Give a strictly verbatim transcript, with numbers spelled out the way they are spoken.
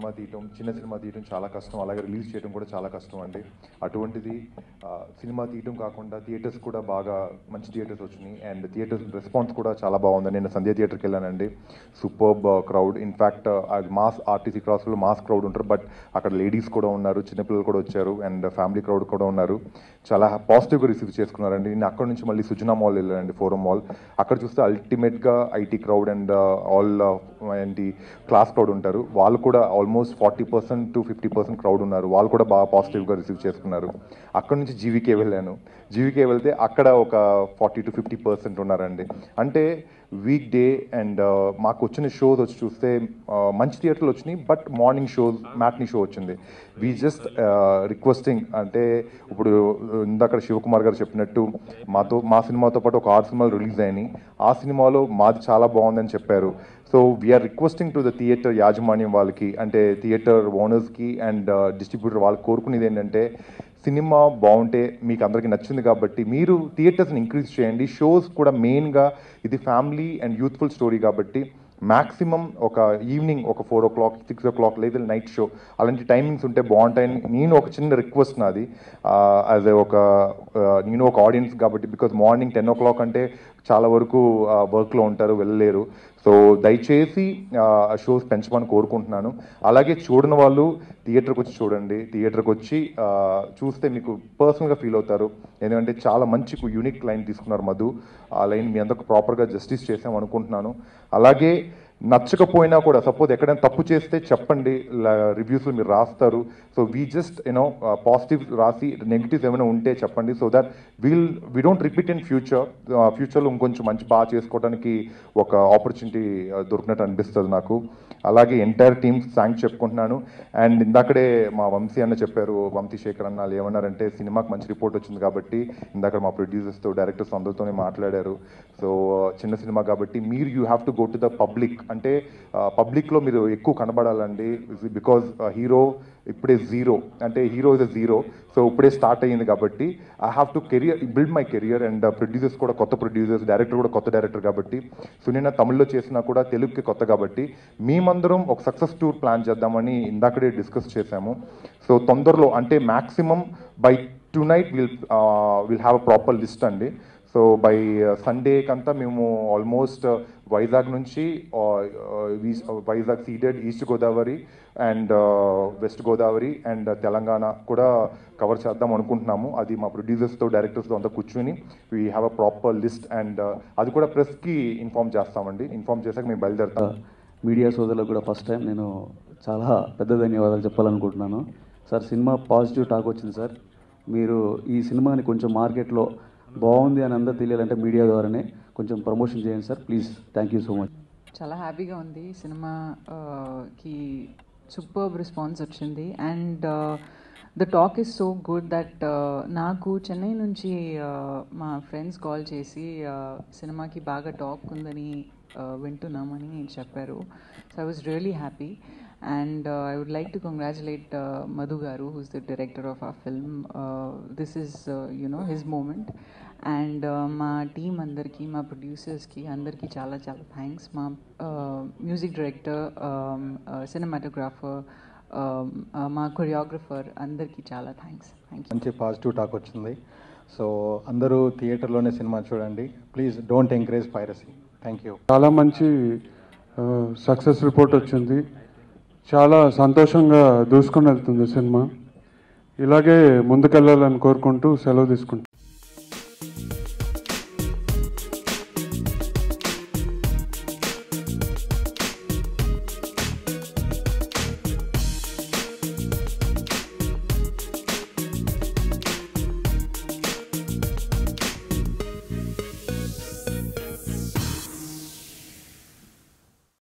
Cinema తీయటం, చిన్న cinema తీయటం చాలా కష్టం, అలాగే రిలీజ్ చేయడం కూడా చాలా కష్టం అండి. అటువంటిది సినిమా తీయటం కాకుండా థియేటర్స్ కూడా బాగా మంచి థియేటర్స్ వచ్చినాయి అండ్ థియేటర్స్ రెస్పాన్స్ కూడా చాలా బాగుంది. నేను సంధ్య థియేటర్కి వెళ్ళానండి, superb crowd. In fact mass RTC క్రాస్లో మాస్ క్రౌడ్ ఉంటారు, బట్ అక్కడ లేడీస్ కూడా ఉన్నారు, చిన్నపిల్లలు కూడా వచ్చారు అండ్ ఫ్యామిలీ క్రౌడ్ కూడా ఉన్నారు. చాలా పాజిటివ్గా రిసీవ్ చేసుకున్నారండి. నేను అక్కడ నుంచి మళ్ళీ సుజనా మాల్ వెళ్ళానండి, ఫోరం మాల్. అక్కడ చూస్తే అల్టిమేట్గా ఐటీ క్రౌడ్ అండ్ ఆల్ ఏంటి క్లాస్ క్రౌడ్ ఉంటారు, వాళ్ళు కూడా almost forty percent to fifty percent crowd ఉన్నారు, వాళ్ళు కూడా బాగా పాజిటివ్గా రిసీవ్ చేసుకున్నారు. అక్కడ నుంచి జీవీకే వెళ్ళాను, జీవీకే వెళ్తే అక్కడ ఒక ఫార్టీ టు ఫిఫ్టీ పర్సెంట్ ఉన్నారండి. అంటే వీక్ డే అండ్ మాకు వచ్చిన షోస్ వచ్చి చూస్తే మంచి థియేటర్లు వచ్చినాయి, but morning shows matinee show వచ్చింది. వీ జస్ట్ రిక్వెస్టింగ్, అంటే ఇప్పుడు ఇందాక శివకుమార్ గారు చెప్పినట్టు మాతో మా సినిమాతో పాటు ఒక ఆరు సినిమాలు రిలీజ్ అయినాయి, ఆ సినిమాలో మాది చాలా బాగుందని చెప్పారు. So we are requesting to the theatre యాజమాన్యం వాళ్ళకి, అంటే థియేటర్ ఓనర్స్కి అండ్ డిస్ట్రిబ్యూటర్ వాళ్ళకి కోరుకునేది ఏంటంటే, సినిమా బాగుంటే మీకు అందరికీ నచ్చింది కాబట్టి మీరు థియేటర్స్ని ఇంక్రీజ్ చేయండి. షోస్ కూడా మెయిన్గా ఇది ఫ్యామిలీ అండ్ యూత్ఫుల్ స్టోరీ కాబట్టి మ్యాక్సిమం ఒక ఈవినింగ్ ఒక four o'clock six o'clock లేదా నైట్ షో అలాంటి టైమింగ్స్ ఉంటే బాగుంటాయని నేను ఒక చిన్న రిక్వెస్ట్ నాది యాజ్ ఏ ఒక నేను ఒక ఆడియన్స్ కాబట్టి. Because morning ten o'clock అంటే చాలా వరకు వర్క్లో ఉంటారు, వెళ్ళలేరు. సో దయచేసి షోస్ పెంచమని కోరుకుంటున్నాను. అలాగే చూడని వాళ్ళు థియేటర్కి వచ్చి చూడండి, థియేటర్కి వచ్చి చూస్తే మీకు పర్సనల్గా ఫీల్ అవుతారు. ఎందుకంటే చాలా మంచి యూనిక్ లైన్ తీసుకున్నారు మధు, ఆ లైన్ మీ అందరికి ప్రాపర్గా జస్టిస్ చేసాం అనుకుంటున్నాను. అలాగే నచ్చకపోయినా కూడా సపోజ్ ఎక్కడైనా తప్పు చేస్తే చెప్పండి, రివ్యూస్లో మీరు రాస్తారు. So we just you know positive రాసి నెగిటివ్స్ ఏమైనా ఉంటే చెప్పండి, so that we'll we don't repeat in future. ఫ్యూచర్లో ఇంకొంచెం మంచి బాగా చేసుకోవడానికి ఒక ఆపర్చునిటీ దొరికినట్టు అనిపిస్తుంది నాకు. అలాగే ఎంటైర్ టీమ్ థ్యాంక్స్ చెప్పుకుంటున్నాను. అండ్ ఇందాకడే మా వంశీ అన్న చెప్పారు, వంశీ శేఖర్ అన్న వాళ్ళు ఏమన్నారంటే సినిమాకి మంచి రిపోర్ట్ వచ్చింది కాబట్టి ఇందాక మా ప్రొడ్యూసర్స్తో డైరెక్టర్స్ అందరితోనే మాట్లాడారు. సో చిన్న సినిమా కాబట్టి మీరు you have to go to the public, అంటే పబ్లిక్లో మీరు ఎక్కువ కనబడాలండి. బికాజ్ హీరో ఇప్పుడే జీరో, అంటే hero is a zero, so ఇప్పుడే స్టార్ట్ అయ్యింది కాబట్టి I have to career build my career. And producers కూడా కొత్త ప్రొడ్యూసర్స్, డైరెక్టర్ కూడా కొత్త డైరెక్టర్ కాబట్టి, సునీన తమిళ్లో చేసినా కూడా తెలుగుకి కొత్త కాబట్టి మేమందరం ఒక సక్సెస్ టూర్ ప్లాన్ చేద్దామని ఇందాకడే డిస్కస్ చేశాము. సో తొందరలో అంటే maximum by tonight will will have a proper list అండి. సో బై సండే కంతా మేము ఆల్మోస్ట్ వైజాగ్ నుంచి Vizag Ceded east Godavari and west Godavari and Telangana కూడా కవర్ చేద్దాం అనుకుంటున్నాము. అది మా ప్రొడ్యూసర్స్తో డైరెక్టర్స్తో అంతా కూర్చుని we have a proper list and అది కూడా ప్రెస్కి ఇన్ఫామ్ చేస్తామండి. ఇన్ఫామ్ చేశాక మేము బయలుదేరుతాం. మీడియా సోదరులకు కూడా ఫస్ట్ టైం నేను చాలా పెద్ద ధన్యవాదాలు చెప్పాలనుకుంటున్నాను. సార్ సినిమా పాజిటివ్ టాక్ వచ్చింది సార్. మీరు ఈ సినిమాని కొంచెం మార్కెట్లో బాగుంది అని అందరూ తెలియాలంటే మీడియా ద్వారానే కొంచెం ప్రమోషన్ చేయండి sir please. Thank you so much. చాలా హ్యాపీగా ఉంది, సినిమాకి సూపర్బ్ రెస్పాన్స్ వచ్చింది and the talk is so good that నాకు చెన్నై నుంచి మా ఫ్రెండ్స్ కాల్ చేసి సినిమాకి బాగా టాక్ ఉందని వింటున్నామని చెప్పారు. So I was really happy and uh, I would like to congratulate uh, Madhu Garu, who's the director of our film. Uh, this is uh, you know his moment and uh, ma team andarki, ma producers ki andarki chala chala thanks. Ma uh, music director, um, uh, cinematographer, um, uh, ma choreographer andarki chala thanks. Thank you. మంచి positive talk వచ్చింది. So అందరూ థియేటర్లోనే cinema చూడండి please, don't encourage piracy. Thank you. చాలా మంచి success report వచ్చింది, చాలా సంతోషంగా దూసుకొని వెళ్తుంది సినిమా. ఇలాగే ముందుకెళ్ళాలని కోరుకుంటూ సెలవు తీసుకుంటాను.